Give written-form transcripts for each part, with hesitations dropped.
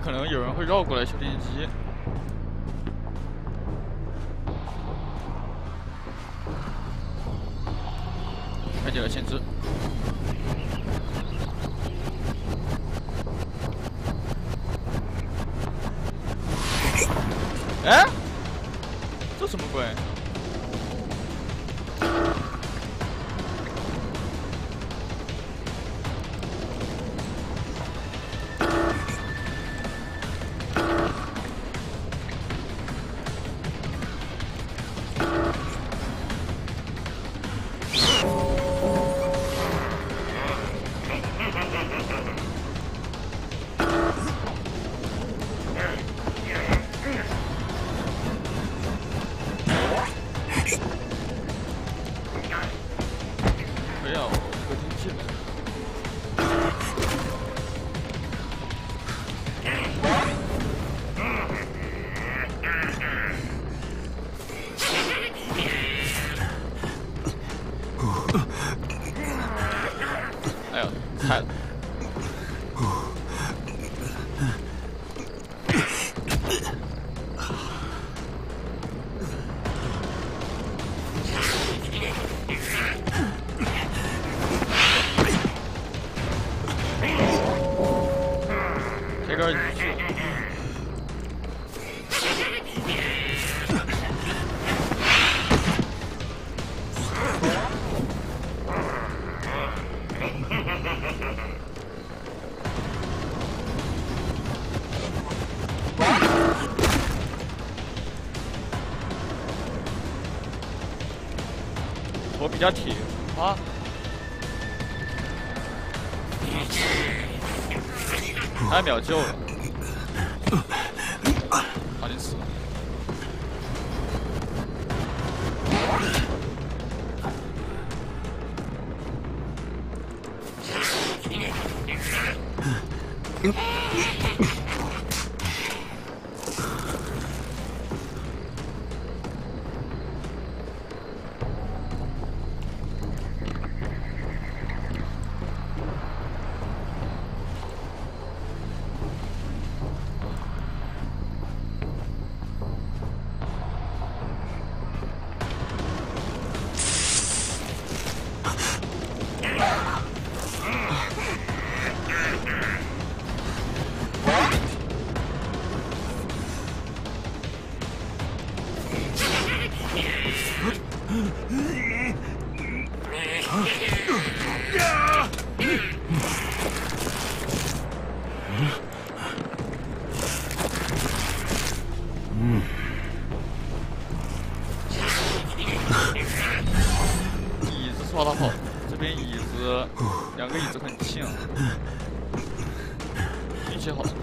可能有人会绕过来修电机。开启了限制。哎，这什么鬼？没有，我听进来。哎呦，菜了。这个我比较铁啊。他秒救了，好像死了。椅子刷得好，这边椅子2个椅子很轻，运气好。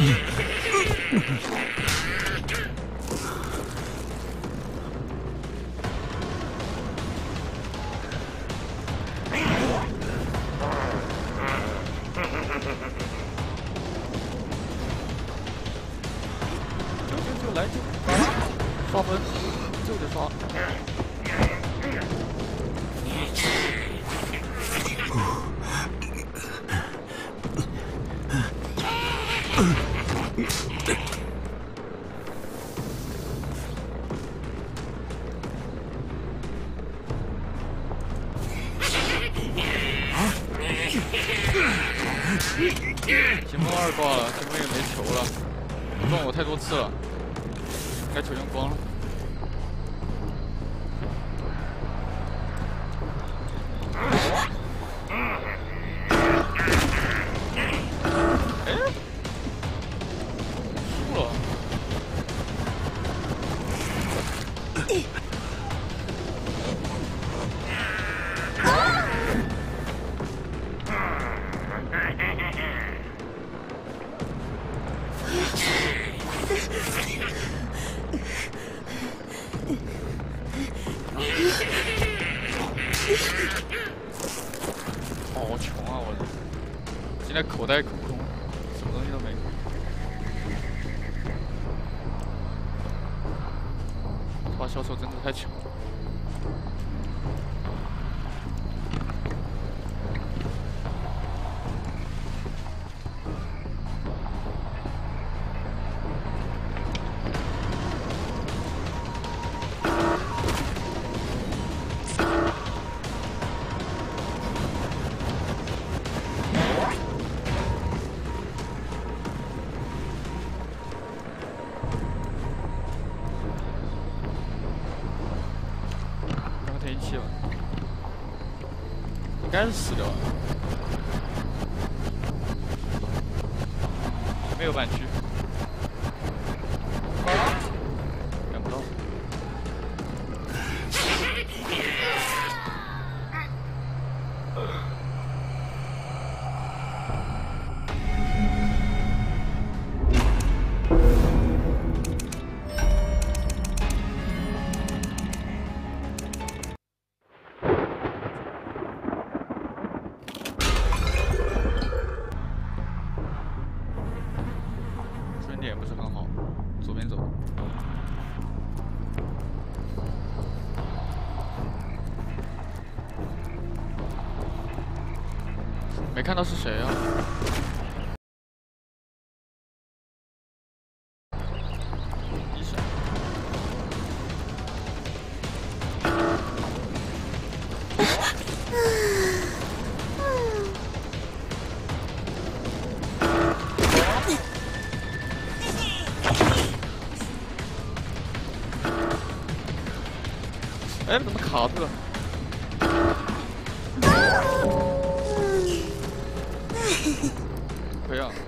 就来就刷分，就得刷。秦风2挂了，秦风也没球了，撞我太多次了，该球用光了。哎，输了。好穷啊！我现在口袋空空，什么东西都没。这把小丑真的太穷了。 该是死掉了，没有半区，看不到。点不是很好，左边走。没看到是谁啊？医生。哎，怎么卡住了？可以啊。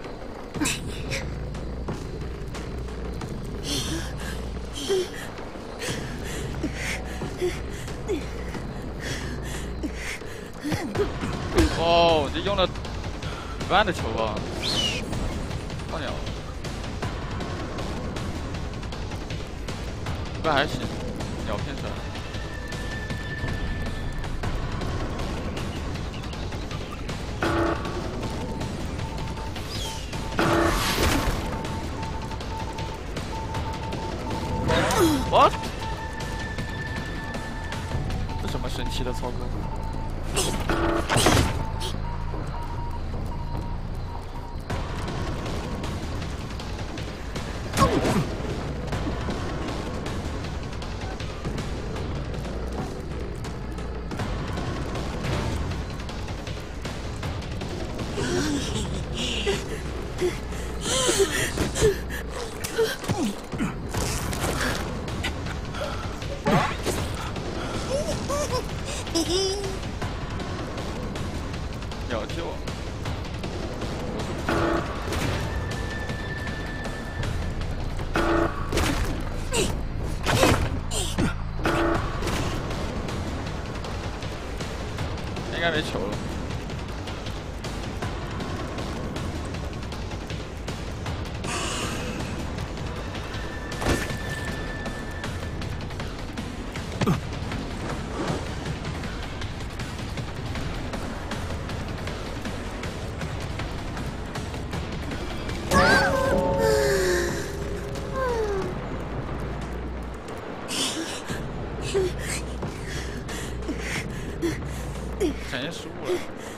哦，这用了半的球啊！放鸟，不还行，鸟骗出来了。What？ 这什么神奇的操作？秒救！应该没球了。感觉失误了。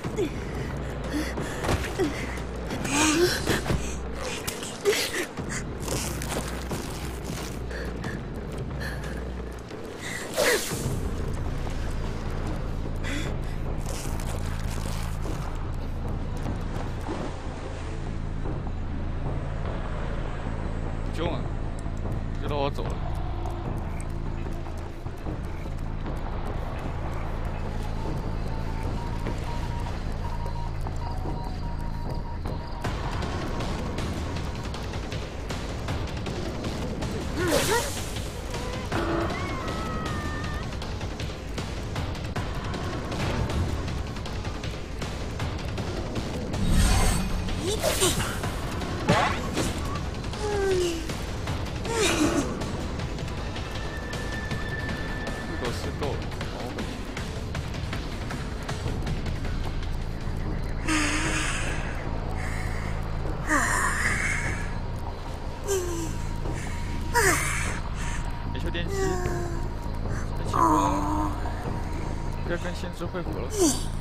救啊！知道我走了。够了，跑回去。野球电击，这情况要跟先知会合了。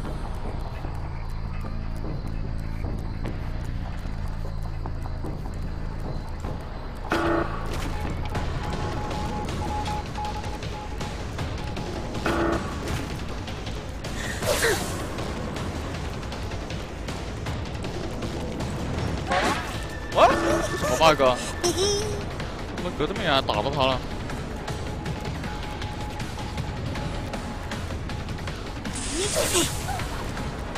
哇，这什么 bug？ 怎么隔这么远打到他了？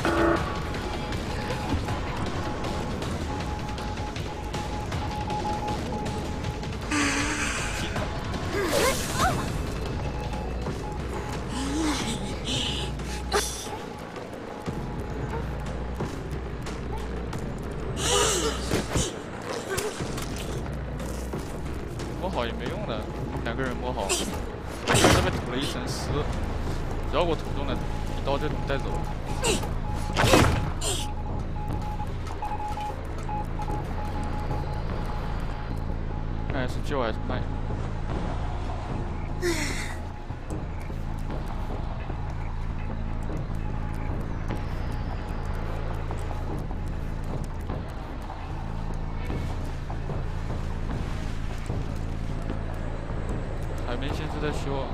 摸好也没用的，2个人摸好，这边吐了一身丝，绕过途中的一刀就带走。看是救还是卖？海绵现在在修啊。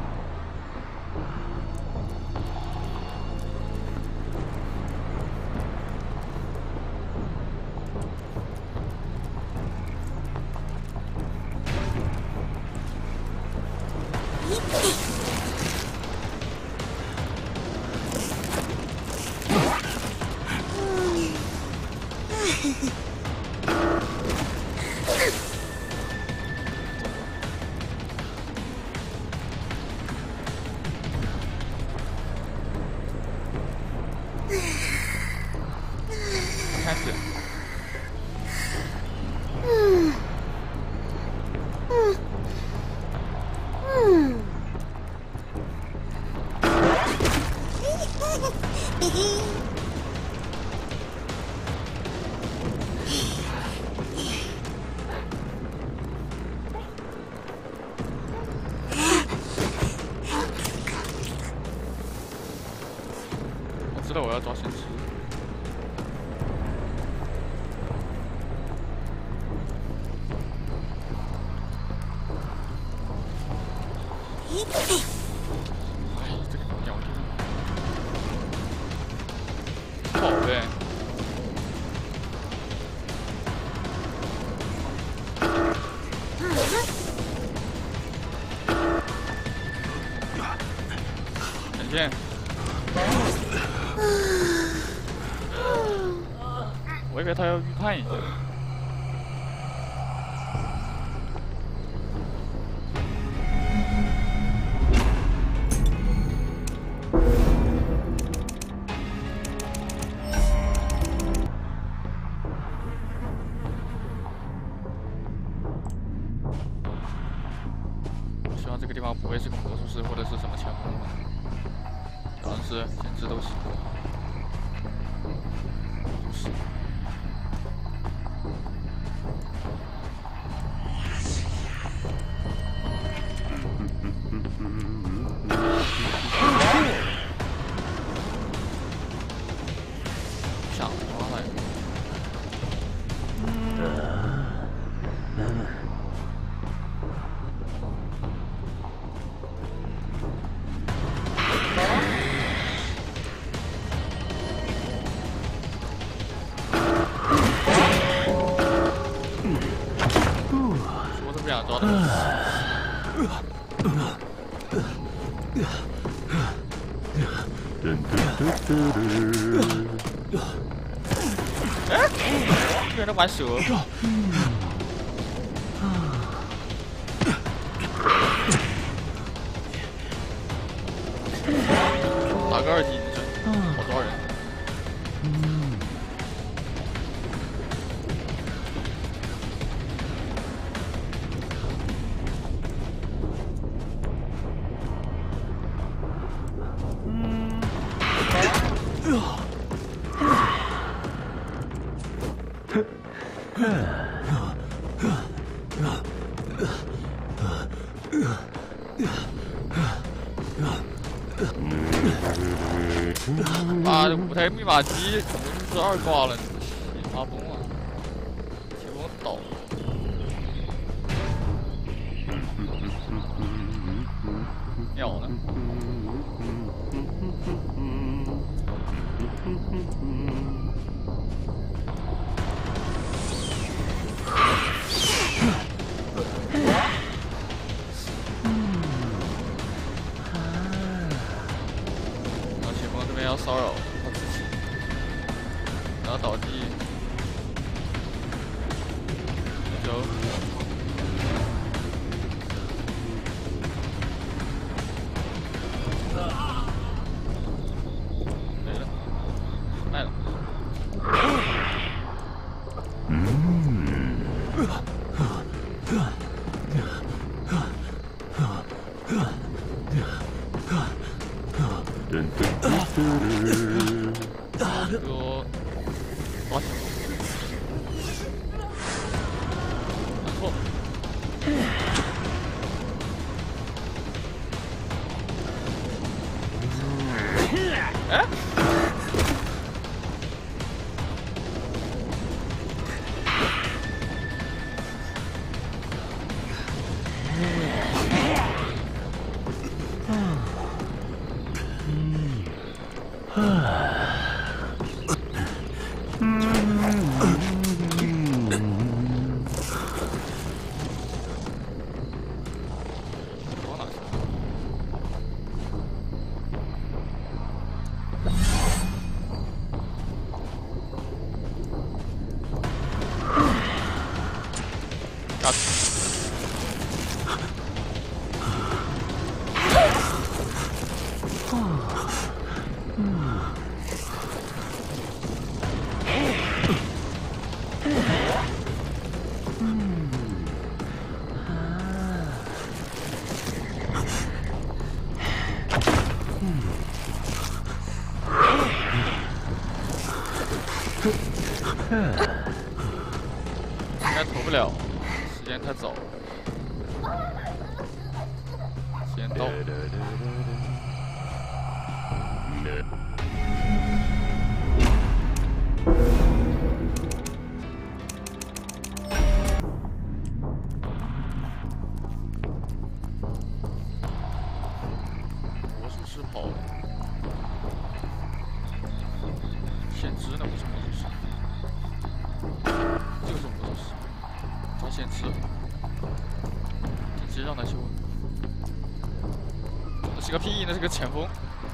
开始。我知道我要抓先知。哎，这个鸟真好呗。再见。我以为他要预判一下。希望这个地方不会是个魔术师或者是什么强攻吧。可能是先知都行。是。想抓来。我是不想抓的。哎，居然能玩蛇！打个2级你这好抓人。妈的，5台密码机52挂了，你发疯了！铁笼倒。鸟呢？小铁笼这边要骚扰他自己。 然后倒地，就没了，卖了。给我抓起来！然后，哎，往哪去？打死！应该投不了，时间太早了。时间到。魔术师跑了，先知呢不是魔术师。这个是魔术师，他先知，直接让他修。那是个屁，那是个前锋。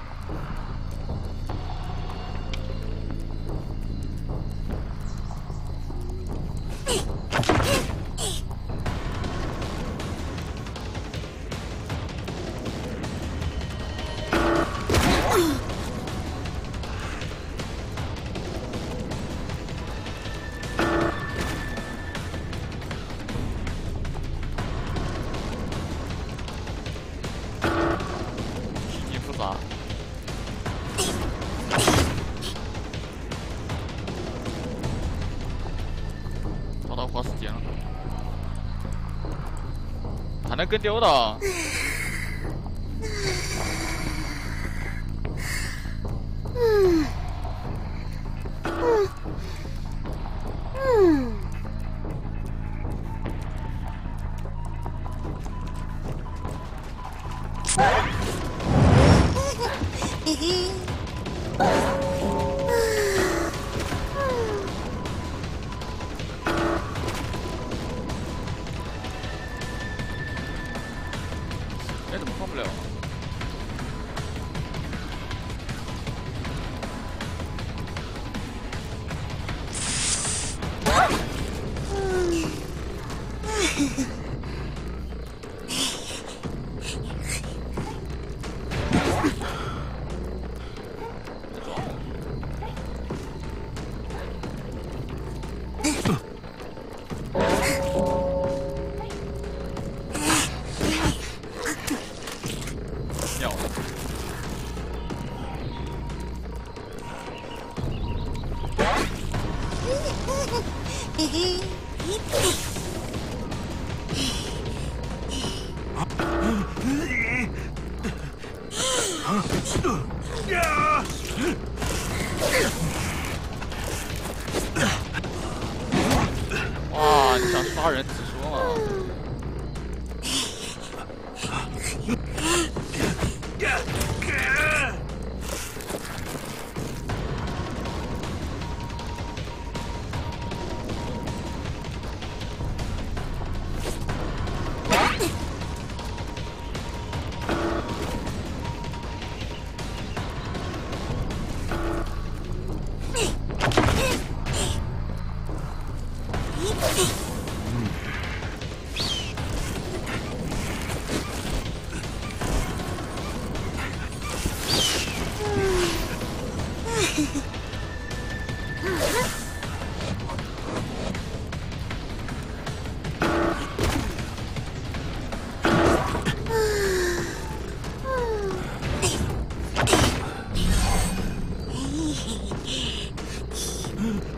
找到花时间了，还能跟丢的。 嘿嘿。 哎，怎么放不了？秒了。 嘿嘿。 哇，你想杀人直说嘛？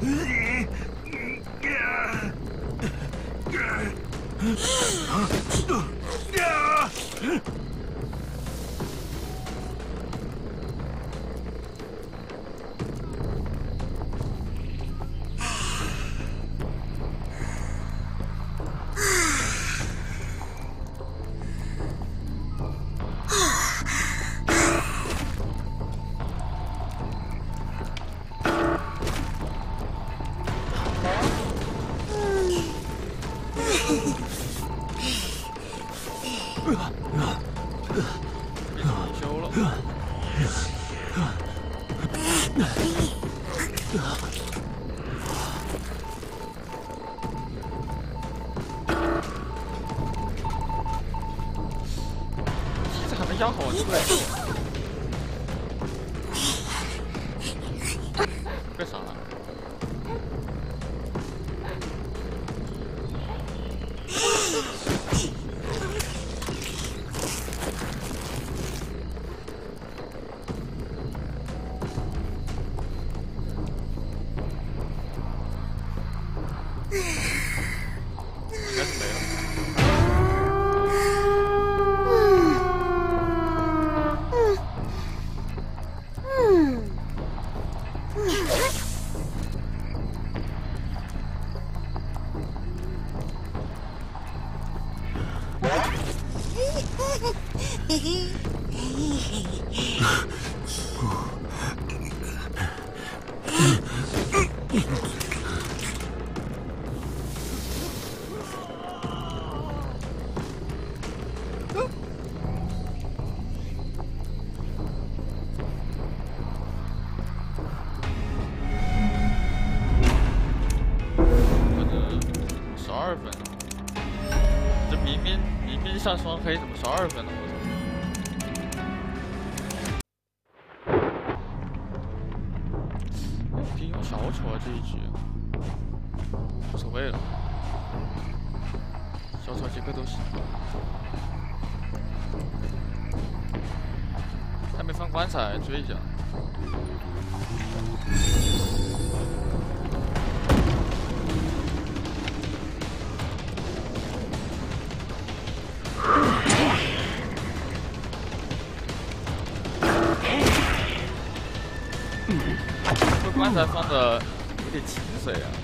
修了。这还没压好出来。干啥？应该是没了。 嘿嘿。 12分，这明明上双黑，怎么12分呢？我操！用小丑啊这一局，无所谓了，小丑几个都行。还没放棺材，追一下。这棺材放的有点清水啊。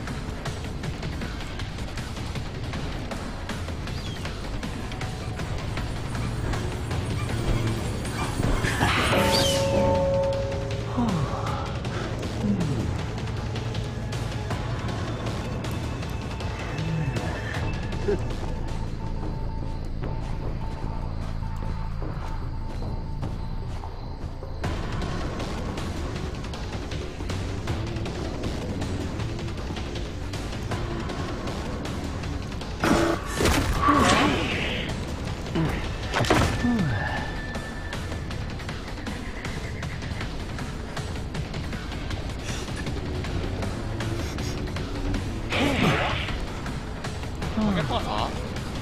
我该放啥？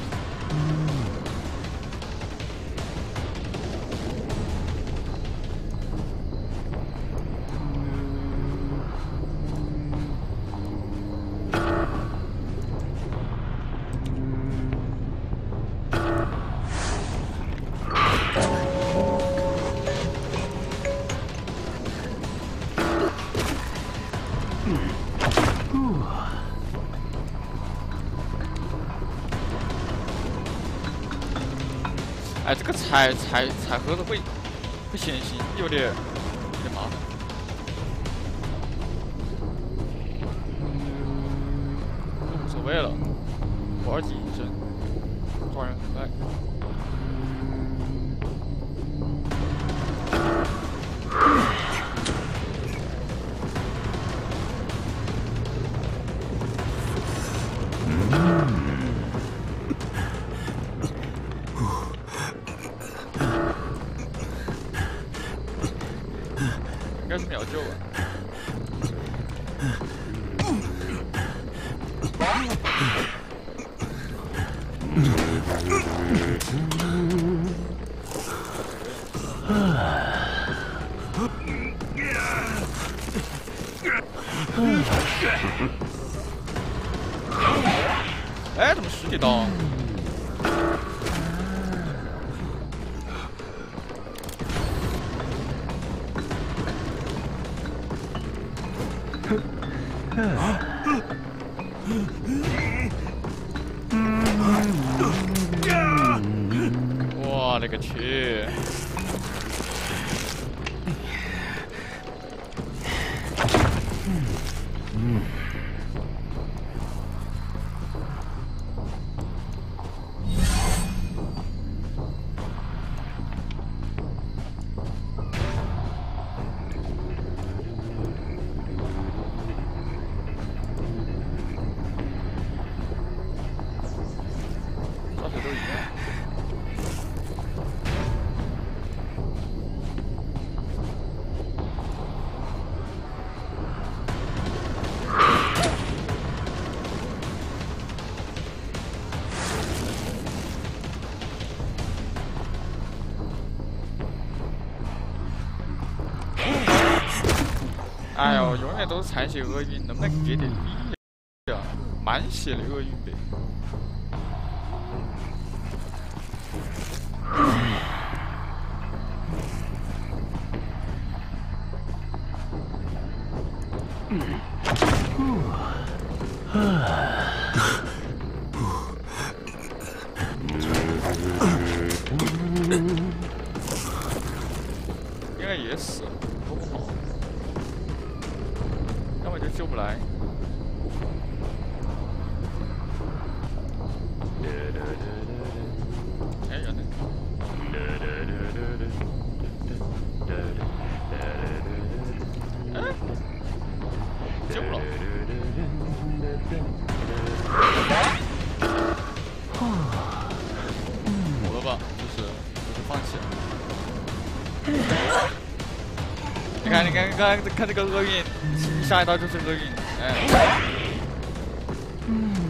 哎，这个彩盒子会显形，有点麻烦。无所谓了，玩几帧，抓人很快。应该是秒救吧。 哎，怎么虚几刀？我勒个去！到处都一样。哎呦，永远都是残血厄运，能不能给点力呀？满血的厄运呗。应该也死，都不好，要么就救不来。哎，人呢？哎，救了。好了吧，就是放弃了。你看，看这个厄运，下一刀就是厄运，哎。